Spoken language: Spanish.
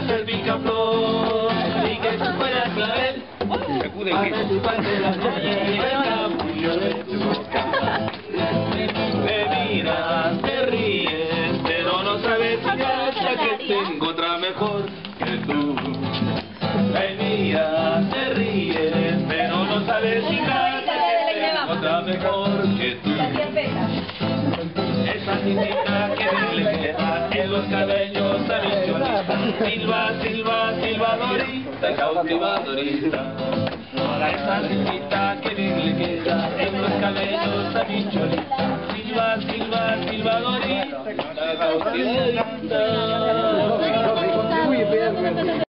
el picaflor y que tú fueras clavel. Hasta tu parte de la calle y el capullo de tu boca. Me miras, te ríes, pero no sabes si hasta que tengo otra mejor que tú. Me miras, te ríes, pero no sabes si hasta que tengo otra mejor que tú. Esa niñita que le queda en los cabellos a mi chorita. Silba, silba, silbadorita, cautivadorita. Esa niñita que le queda en los cabellos a mi chorita. Silba, silba, silbadorita, cautivadorita.